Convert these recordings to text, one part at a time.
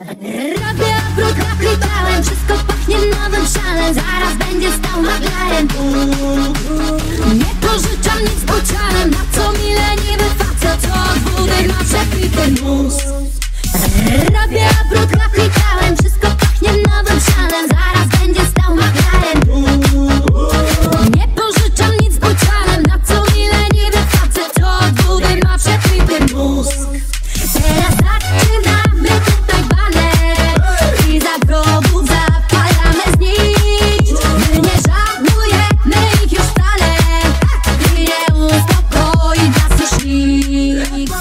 Robię obrót, naklipałem, wszystko pachnie nowym szalem. Zaraz będzie stał McLaren. Nie pożyczam nic bucianem, na co mi leniwy facet, co od wódy ma przepity mus. Robię obrót, naklipałem, wszystko pachnie nowym szalem. Zaraz będzie stał McLaren. Nie pożyczam nic bucianem, na co mi leniwy facet, co od wódy ma przepity mus. Teraz zaczynamy tutaj balet i za grobów zapalamy znicz. My nie żałujemy ich już wcale i nie uspokoi nas już nikt.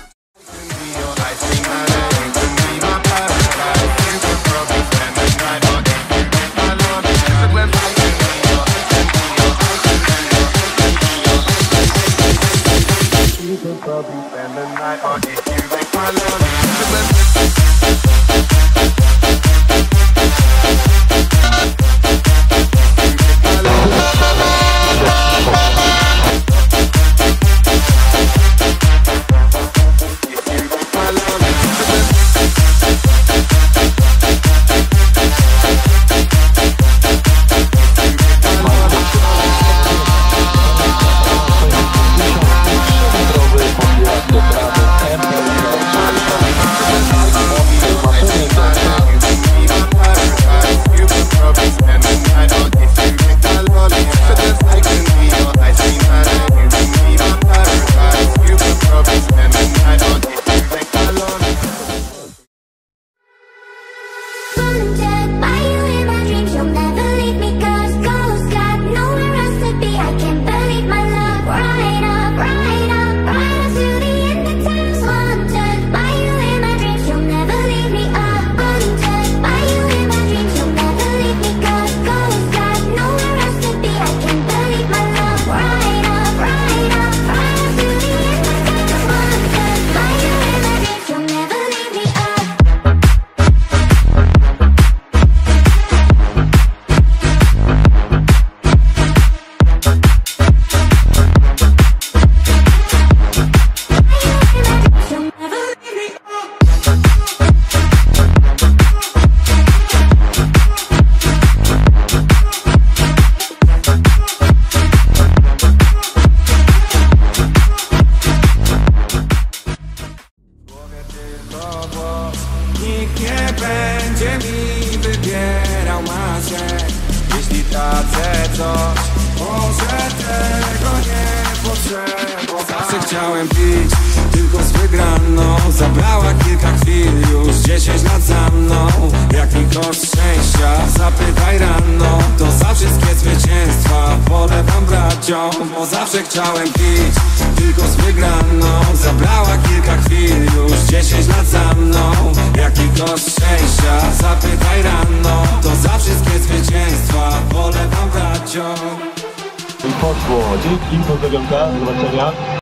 Nikt nie będzie mi wybierał marzeń, jeśli tracę coś, może tego nie potrzebować. Zawsze chciałem pić tylko z wygraną, zabrała kilka chwil, już 10 lat za mną. Jaki koszt szczęścia, zapytaj rano. To za wszystkie zwycięstwa polewam braciom, bo zawsze chciałem pić tylko z wygraną, zabrała kilka chwil, już 10 lat za mną. Jaki koszt szczęścia, zapytaj rano. To za wszystkie zwycięstwa polewam braciom. I poszło. Dzięki, pozdrawiam, do zobaczenia.